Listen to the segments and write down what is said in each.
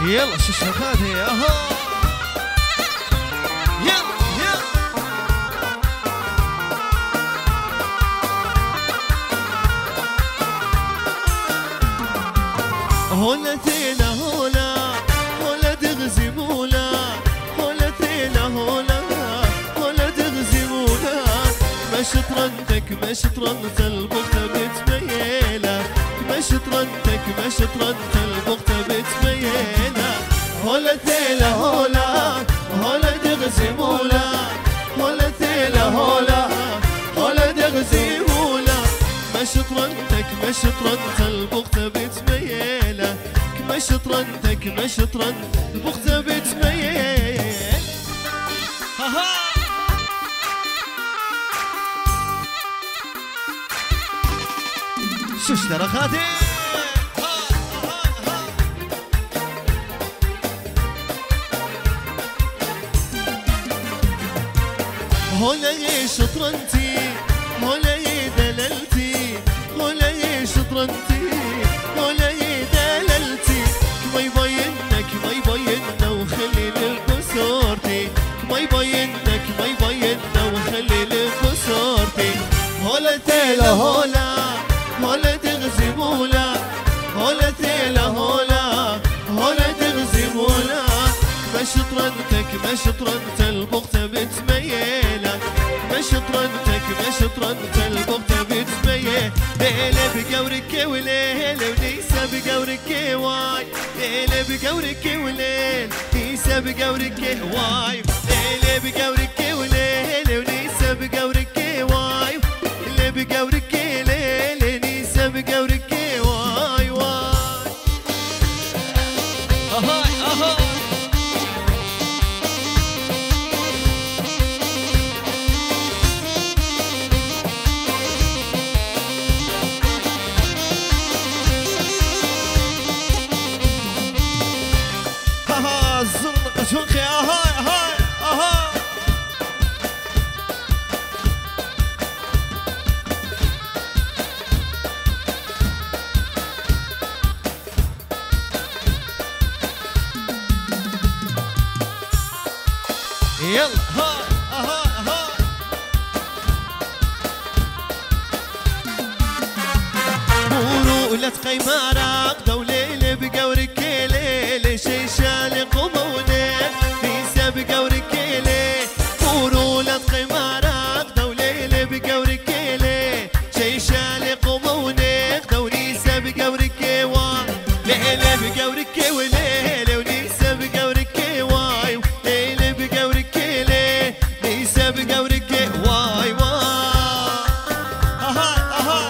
يلا شو شغاده اهو يلا يلا هولا تيلا هولا هولا تغزي مولا هولا تيلا هولا هولا تغزي مولا ما شطرنتك ما شطرنت البغتة بتميلة ما شطرنتك ما شطرنت البغتة بتميلة هولا تيلا هولا هولا تغزي مولا هولا تيلا هولا هولا تغزي مولا ما شطرنتك ما شطرنت البغتة بتميلة ما شطرنتك ما شطرنت البغتة بتميل شو اشترى خاتم هولا يا شطرنتي هولا يا دللتي هولا يا شطرنتي هولا يا دللتي ما يبينك ما يبيننا وخلي لبصورتي ما يبينك ما يبيننا وخلي لبصورتي هولا تيلا هولا هولا تغزي مولا هولا تيلا هولا هولا تغزي مولا ما شطرنتك ما شطرنت البغتة بتميلة ما شطرنتك ما شطرنت البغتة بتميل ليلة بقورك وليل ونيسة بقورك واي ليلة بقورك وليل نيسة بقورك واي ليلة بقورك وليل ونيسة بقورك واي اللي بقورك ليل نيسة بقورك واي واي اهاي اهاي الزرق شوخي اهاي اهاي اهاي يلا هاي اهاي اهاي قولوا لا تقيمارك دوليلي بقورك ليلي شي شالق ومونيك نيسا بقورك ليلي قولوا لا تقيمارك دوليلي بقورك ليلي شي شالق ومونيك دونيسا بقورك واي ليلي بقورك وليلي ونيسا بقورك واي ليلي بقورك ليلي نيسا بقورك واي واي اهاي اهاي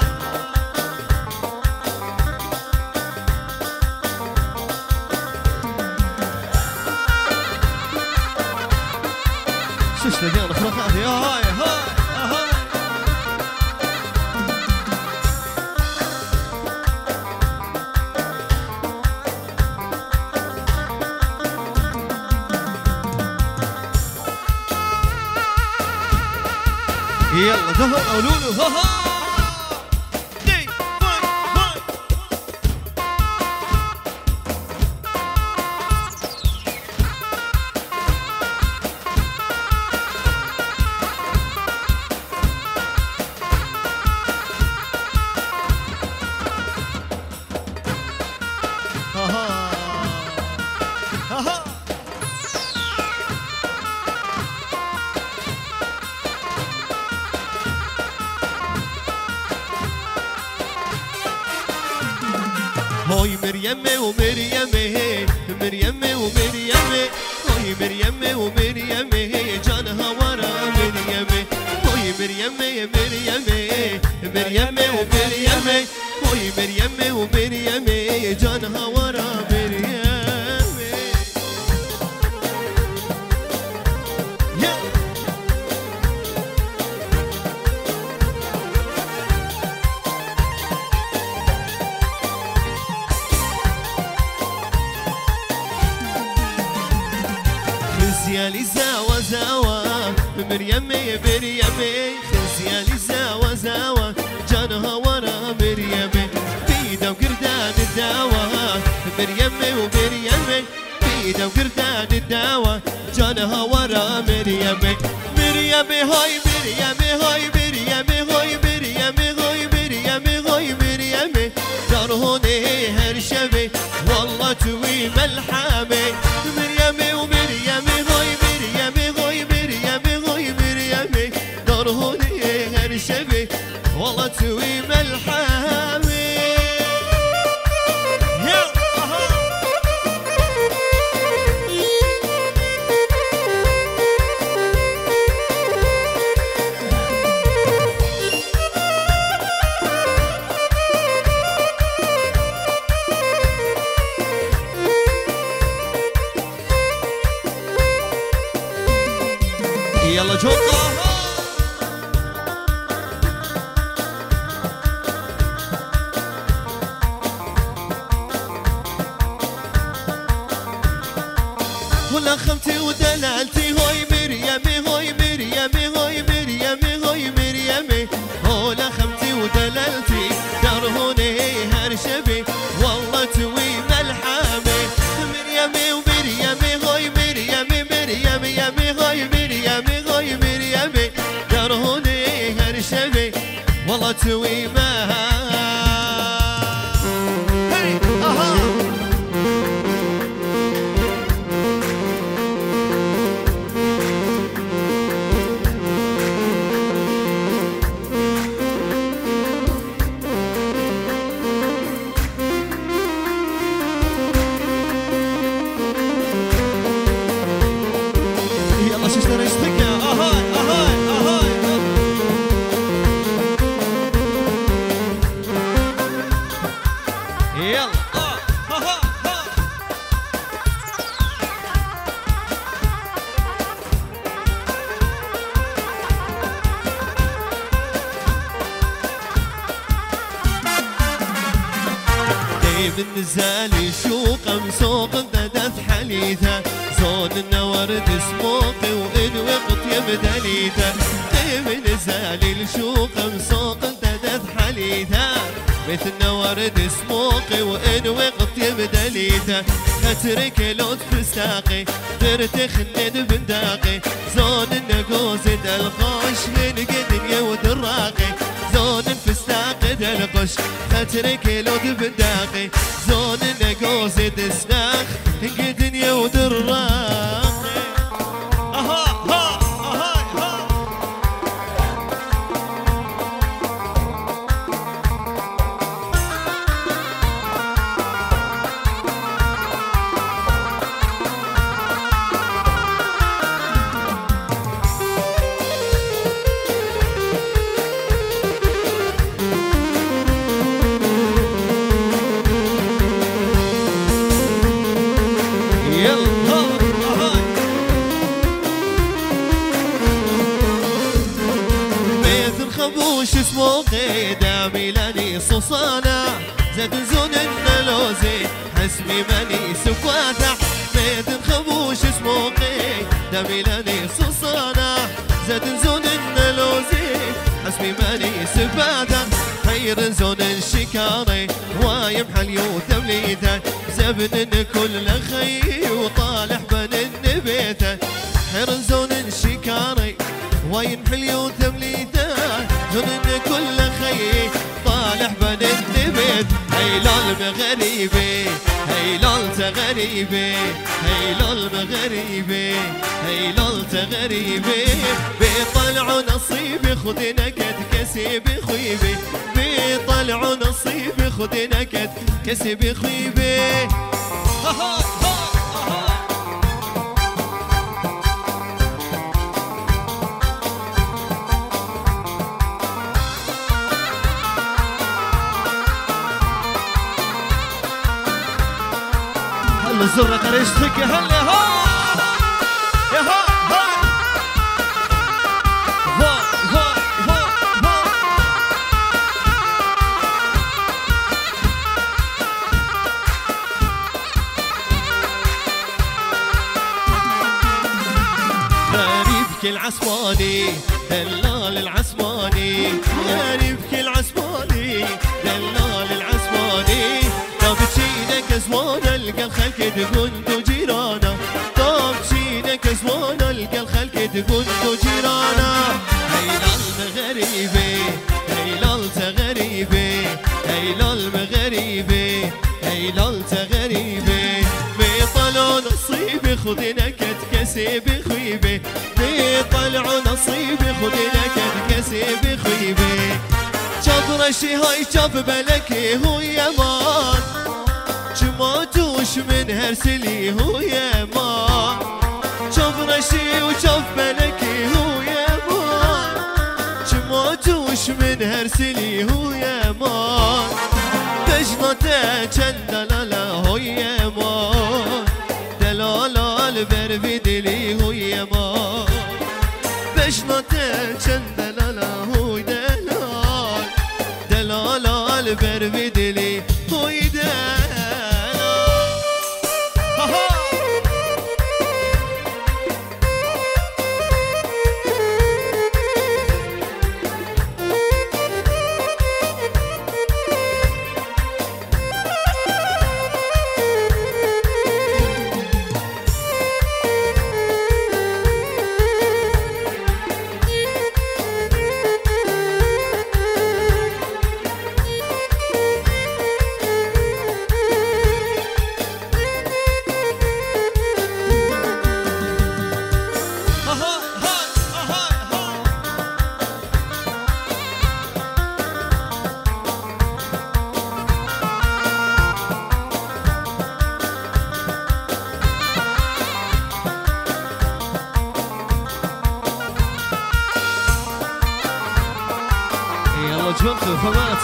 شو اشتغل خرافاتي هاي هاي هاي يلا دهر قولوا له ها ها هاي مريمة ومريمة مريمة ومريمة هاي مريمة ومريمة جانها ورا مريمة هاي مريمة يا مريمة مريمة ومريمة هاي مريمة ومريمة جانها ورا مريمة خزيالي زاوى زاوى مريمة يا مريمة خزيالي زاوى زاوى جانها ورا مريمة بيدا وقردان الداوى مريمة ومريمة سعيدة وقردان الدواء جانها ورا مريم مريم هاي مريم هاي مريم هاي مريم هاي مريم هاي مريم درهوني هرشبي والله توي ملحمي مريم ومريم هاي مريم هاي مريم هاي مريم درهوني هرشبي والله توي ملحمي يلا جوقا ولا خمتي ودلالتي هاي مريم هاي مريم هاي مريم هاي مريم ولا خمتي ودلالتي درهوني هرشبي والله توي ملحمي مريم ومريم هاي مريم مريم يمي هاي مريم هاي مريم درهوني هرشبي والله توي مها من زالي شوق مسوق بدت حليثة زون النورد سموقي وإن وقت يبدليته من زالي الشوق مسوق بدت حليثة مثل نورد سموقي وإن وقت يبدليته اترك لطف ساقي ترتخند بنداقي زون النقوز دلقاش من قدنيا ودراقي زون الفستاق دلقش اترك لطف بنداقي زون النقوز دسناخ قدنيا ودراقي خبوش سموقي دامي لاني صوصانا زاد زون النلوزي حسبي ماني سكواتا بيت خبوش سموقي دامي لاني صوصانا زاد زون النلوزي حسبي ماني سكواتا خير زون الشكاري وايم حليو تمليته زبن كل خي وطالح بن النبيته خير زون الشكاري وايم حليو تمليته زون كل خي طالح بن النبيت هيلال مغريبي هيلال تغريبي هيلال مغريبي هيلال تغريبي بيطلعوا نصيبي خذ نكد كسيبي خيبي بيطلعوا نصيبي خذ نكد كسيبي خيبي الزرة قريشتك هلا ها يا ها ها ها ها ها غريب كل عصماني دلال العصماني غريب كل عصماني دلال العصماني لو بتشيلك ازمان القى الخلق تقول تجي جيرانا طاب شينك اسوانا القى الخلق تقول جيرانا هيلال مغربي هيلال تغريبي هيلال مغربي هيلال تغريبي بيطلعوا نصيبي خذنا كتكسي بخيبي بيطلعوا نصيبي خذنا كتكسي بخيبي شاف رشي هاي شاف بلكي هو يمان شماتوش من هرسلي هو يمان شاف رشي وشاف بلكي هو يمان شماتوش من هرسلي هو يمان بجنته چند دلاله هو يمان دلاله البرفي دلي هو يمان بجنته چند دلاله هو دلاله البرفي دلي هو جنت فمات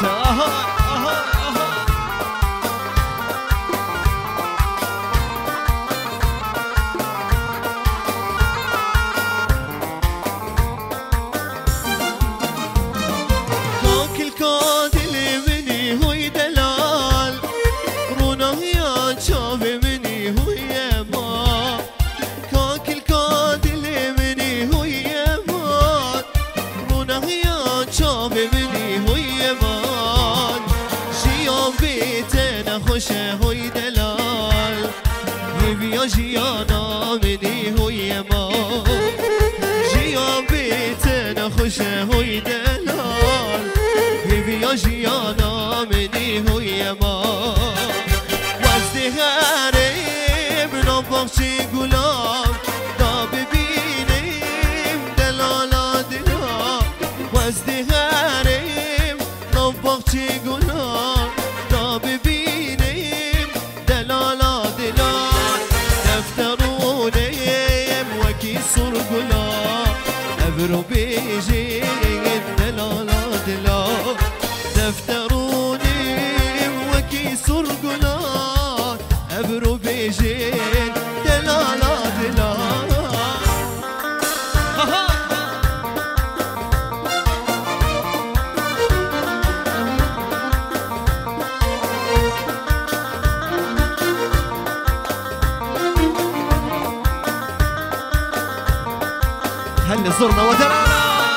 كوك الكود اللي مني هو دلال رونه يا شاف مني هو يمان كوك الكود اللي مني هو يمان رونه يا شاف مني هو يمان جيان بيتنا خوشه هو دلال هيفيا جيانا مني هو يمان جيان بيتنا خوشه هو دلال هيفيا جيانا مني هو يمان وزدي غريب نبخشي قلاب دا ببينيم دلالا دلال وزدي غريب نبخشي قلاب دا ببينيم دلالا دلال دفترونيم وكي صور قلاب ابرو بيجي دلالا دلال دفتروني وكي صور قلاب ابرو بيجي دلالا دلال هل زرنا ودرانا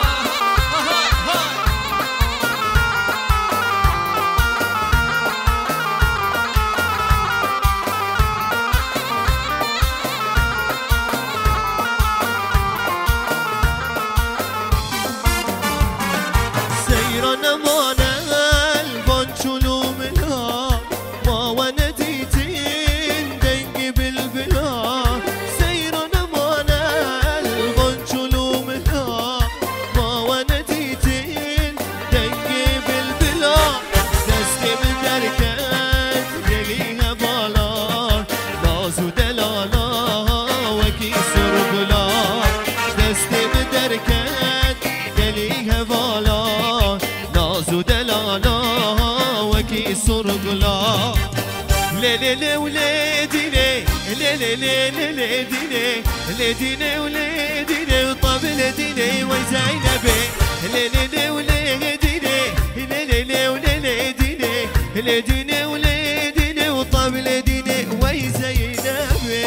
سيرنا مانا البنشلو منها ما ونديتين دنقي بالبلا سيرنا مانا البنشلو منها ما ونديتين دنقي بالبلا دستي من دركات يليها بالا نازو دلالا وكي سرقلا دستي من دركات يليها بالا نازو دلالا وكي سرقلا ليلي وليديني ليلي ليديني ليديني وليديني وطبل ديني وزينبي ليلي وليديني ليلي وليديني ليديني وليديني وطبل ديني وزينبي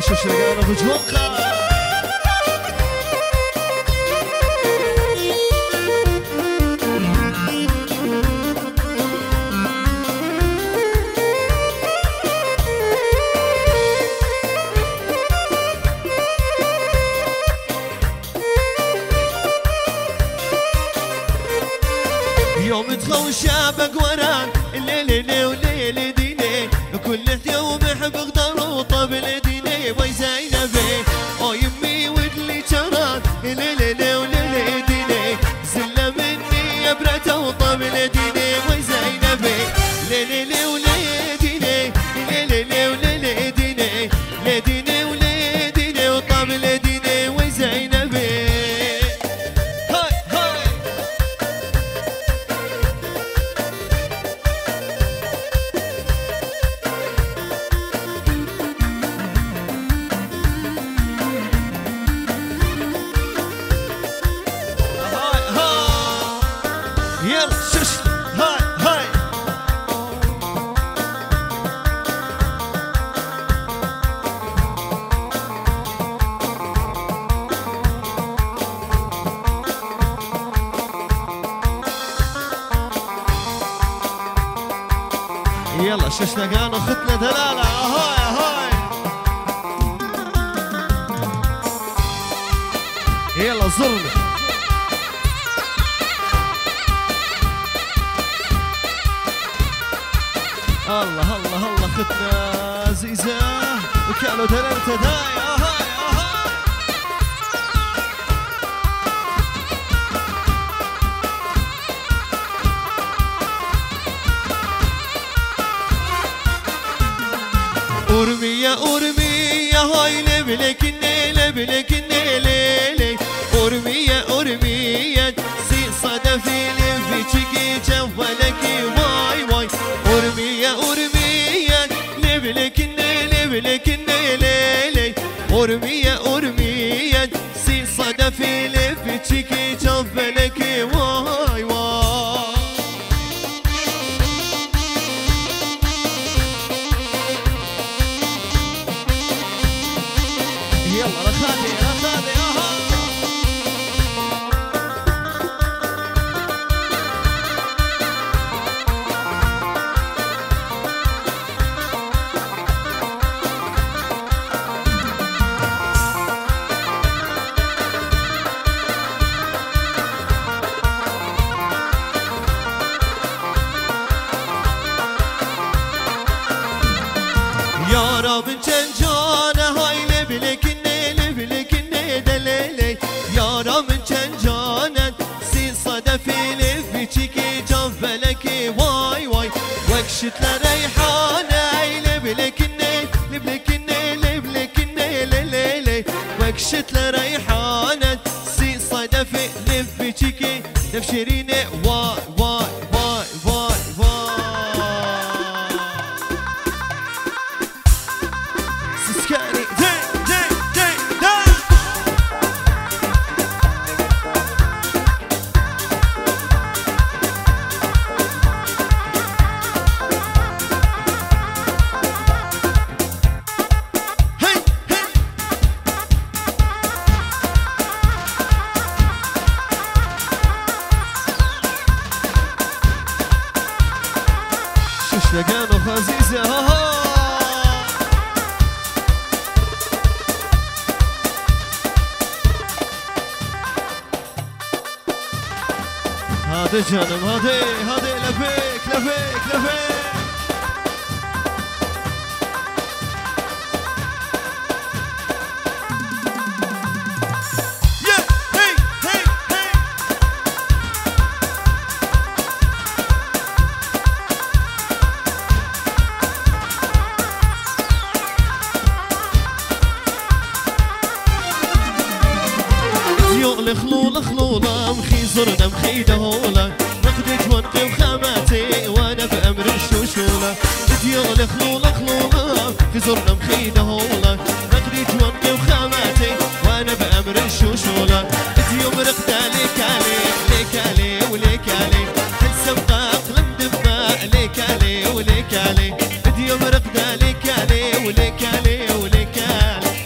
شو شغالة في جوانقة يوم تخوش شابك وران الليل وليل ديني كل يوم يحب غدر وطبل ديني وي زينبي او يمي ودلي جران الليل وليل ديني زله مني يا برته وطبل ديني وي زينبي ليل وليل ديني ليل وليل ديني لديني وليل ديني وطبل ديني وي زينبي يلا ششنا قالوا خدنا دلالة هاي هاي يلا زرنا الله الله الله خدنا زيزة وكانوا دلالة داي هاي هاي أرمية أرمية هاي لبلك لبلك ليلي أرمية أرمية سي صدفي لفيتشكي جوالك واي واي أرمية أرمية لبلك لبلك ليلي أرمية أرمية سي صدفي لفيتشكي جوالك واي واي يلا رخادي رخادي اها يا رب جنجانة هاي لبلك دليلي يا رب جنجانة سي صدفي لفيتشكي جنبلك واي واي وكشت لريحانة لبلك ليلي وكشت لريحانة سي صدفي لفيتشكي نفشريني واي واي واي واي واي سكاني شقانو خزيزة هذا جانم هذا لفيك لفيك لفيك خلولة مخي زرنا مخي دهولة نقدج ونقي وخاماتي وانا بأمر الشوشولة ديول خلولة في زرنا مخي دهولة نقدج ونقي وخاماتي وانا بأمر الشوشولة ديوم رقدا ليك علي وليك علي حسم قاقلم دفاع ليك علي وليك علي ديوم رقدا ليك علي وليك علي وليك علي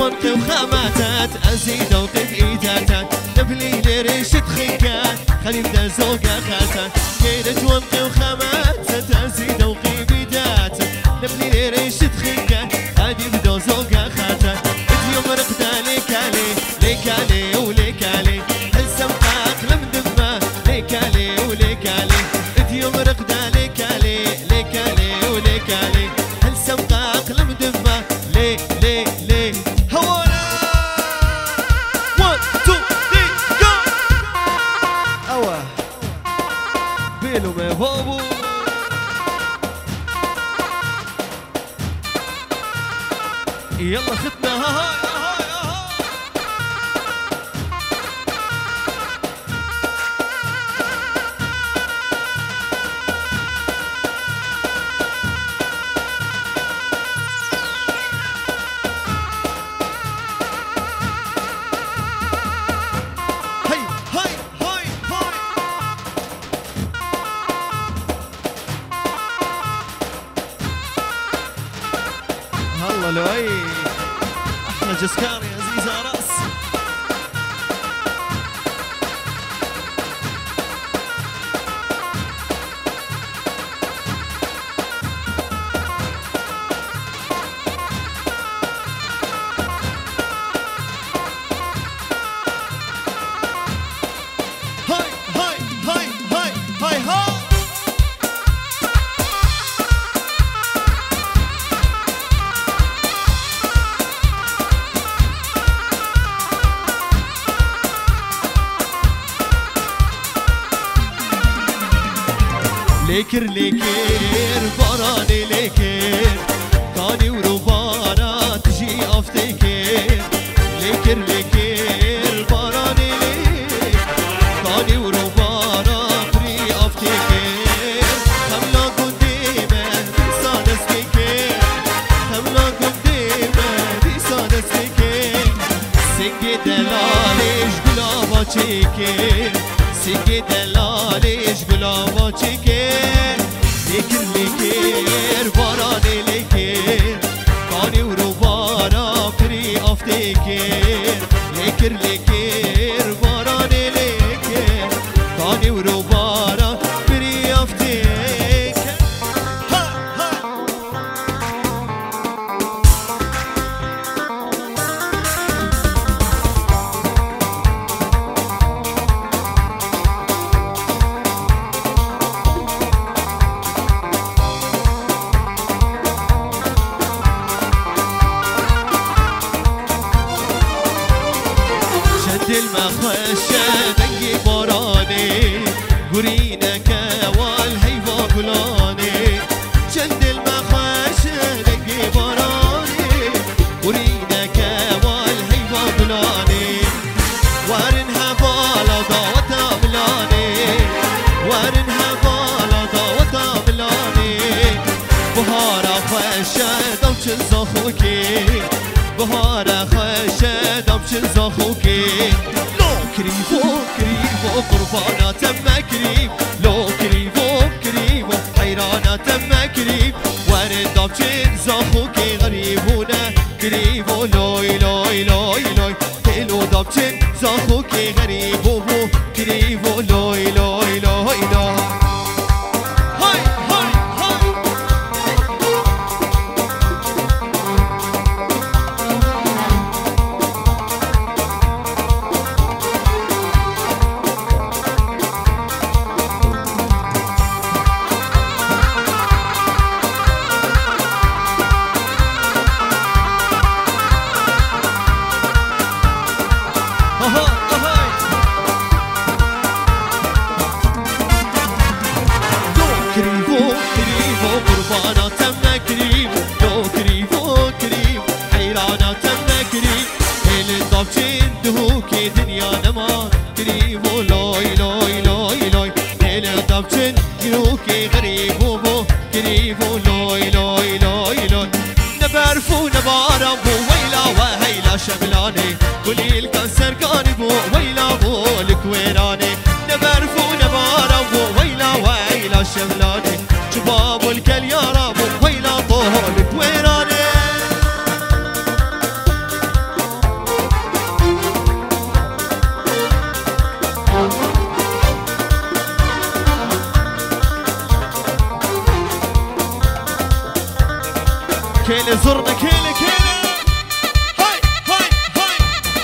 ونقي وخاماتات أزيد وقف إيداتات نبلي لريش تخيكات خليف دا زوقا خاتات كيدت ونقي وخاماتات أزيد وقف إيداتات نبلي لريش تخيكات هادي بدو زوقا خاتات اليوم رقدا ليك علي ليك علي وليك علي السمقاق لمدمة ليك علي وليك علي اليوم رقدا ليك علي ليك علي وليك علي السمقاق لمدمة ليه ليه ليه هوانا 1 2 3 جو أوه بيلو ما بابو يلا ختنا هاي الله لؤي احلى جسكاري عزيزة راس هاي هاي هاي هاي هاي هاي ليكر ليكر براني ليكر كاني وربانا تجي افتكر ليكر ليكر براني ليكر كاني وربانا بري افتكر خملا قديمة بيسان اسكيكر خملا قديمة بيسان اسكيكر سكي دلاليش قلابا تشيكر سكي دلاليش قلابا تشيكر ليكر ليكر براني ليكر كاني وربانا بري افتكر ليكر ليكر براني ليكر كاني وربانا بري افتكر ها ها المخشة دنجي براني قرينك والهيفا كلاني جلد المخشة دنجي براني قرينك والهيفا كلاني وارنها بالضا وتاملاني وارنها بالضا وتاملاني بهارا خشة دوش الزخوكي بهارا خشة دوش الزخوكي كريفو قربانا تم كريم لو كريفو حيرانا تم كريم وارد دابشين زاخوكي غريبونا كريفو لوي لوي لوي لوي هلو دابشين زاخوكي غريبو كريفو لوي لوي لوي لوي هاي هاي هاي قربانا تم كريم لو كريم حيرانا تم كريم الدابشين دهوكي دنيا نما كريم لوي لوي لوي لوي الدابشين دهوكي غريب بو كريم لوي لوي لوي لوي نبرفو نبارم بو ويلا وهيلا شغلاني كلي الكسر كان بو ويلا بو الكويراني نبرفو نبارم بو ويلا وهيلا شغلاني شباب الكل يا رب ويلا طول كويراني كيلي زرنا كيلي كيلي هاي هاي هاي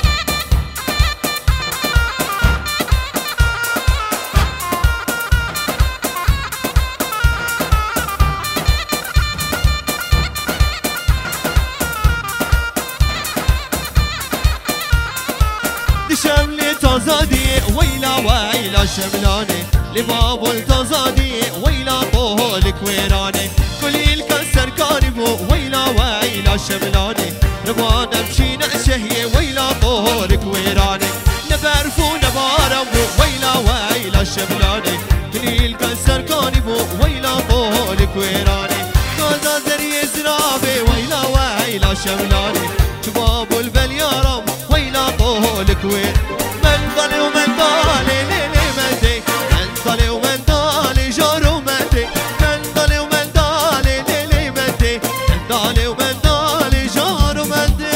دي شملي تزادي ويلا ويلا شملاني لباب التزادي ويلا طول كويراني كل الكسر كاربو ويلا ويلا شملاني نبغى نمشي نشهي ويلا طول كويراني نبرفو نباربو ويلا ويلا شملاني كل الكسر كاربو ويلا طول كويراني كذا زري زرابي ويلا ويلا شملاني شباب البليارم ويلا طول كوير من ضل ومن ضالي ليلي مدي من ضل ومن ضالي جارو مدي من ضل ومن ضالي ليلي مدي من ضل ومن ضالي جارو مدي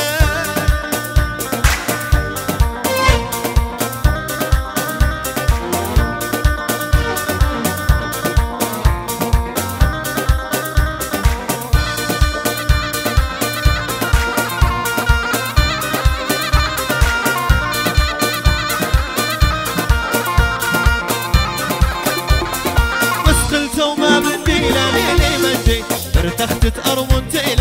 وما بدي لا ليلي مدي ارتخت ارمنتي